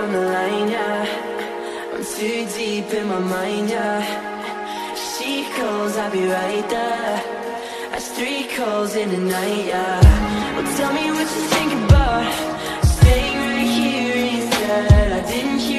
on the line, yeah. I'm too deep in my mind, yeah. She calls, I'll be right there. That's 3 calls in the night, yeah. Well, tell me what you think about staying right here instead. I didn't hear